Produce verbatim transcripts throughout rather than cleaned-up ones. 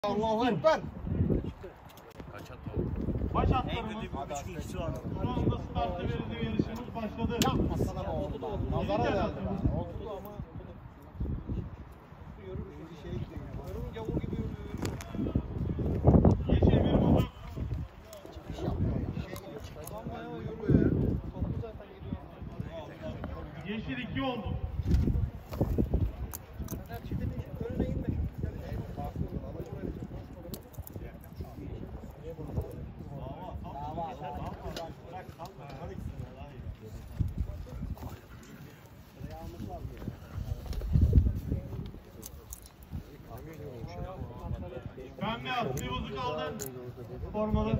Allahu Ekber. Kaç at oldu? Baş atlarımız üç kişisi var. Şu anda startı verildi ve yarışımız başladı. Yapma sana da oldu. Nazara geldi. Oldu ama Yeşil bir bozuk. Yeşil iki oldu. Pembe at, bir bozuk aldın. Formalı.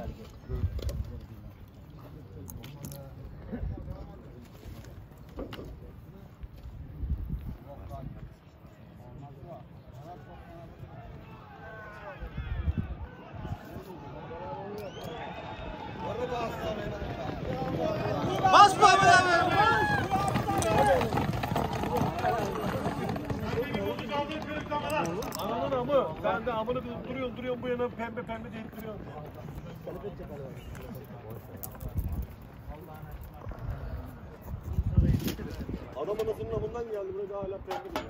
basma be. Bir bozuk aldın, kırık kamera. Ananın amı. Ben de amını duruyorum duruyorum bu yana pembe pembe deyip duruyorum. Adamın azının amından geldi buraya hala pembe diyor.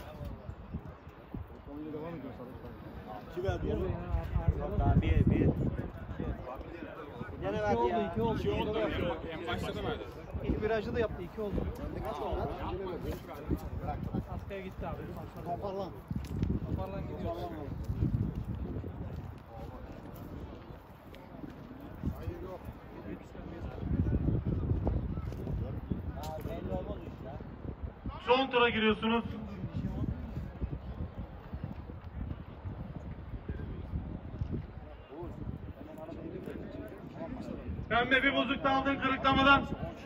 Kim verdi onu? Daha bir bir. Gene verdi ya. İki oldu. En başta da verdi. İlk virajı da yaptı, iki oldu. Kaç oldu? Askaya gitti abi. Toparlan. Toparlan gidiyor. Belli olmaz işte. Son tura giriyorsunuz. Pembe bir bozuk da aldın kırıklamadan.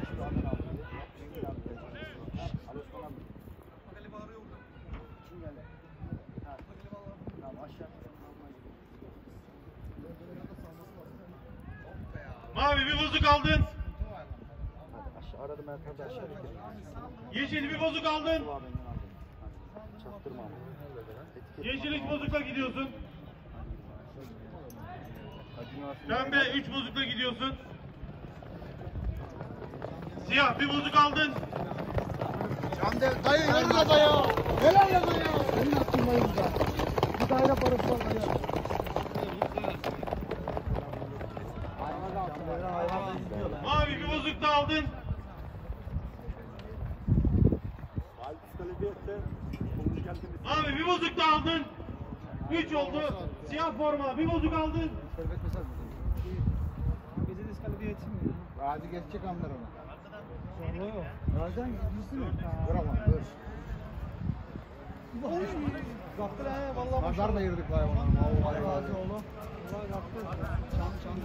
Mavi bir bozuk aldın. Aradım Erkan'da aşağı getirdim. Yeşil bir bozuk aldın. Çaktırma ama. Yeşil üç bozukla gidiyorsun. Pembe üç bozukla gidiyorsun. Siyah bir bozuk aldın. Can de dayı yorma dayı. Helal ya dayı. Senin attın dayı güzel. Bir daire parası var dayı. Mavi bir bozuk da aldın. Mavi bir bozuk da aldın. üç oldu. Siyah forma bir bozuk aldın. Bizi diskalifiye etmiyor. Hadi geçecek anlar onu. Sorun yok. Nereden gidiyorsun mu? Dur ama dur. Kaptır he vallahi. Pazar da yürüdük vay ona. Allah razı oğlum. Allah kaptır. Çam çam.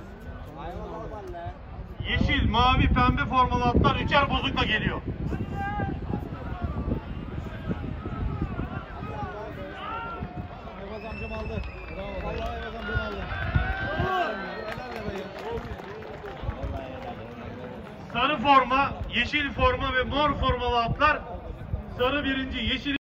Yeşil, mavi, pembe formalı atlar üçer bozukla geliyor. Ayvaz amcam aldı. Bravo. Vallahi Ayvaz amcam aldı. Helal ya dayı. Sarı forma, yeşil forma ve mor formalı atlar sarı birinci, yeşil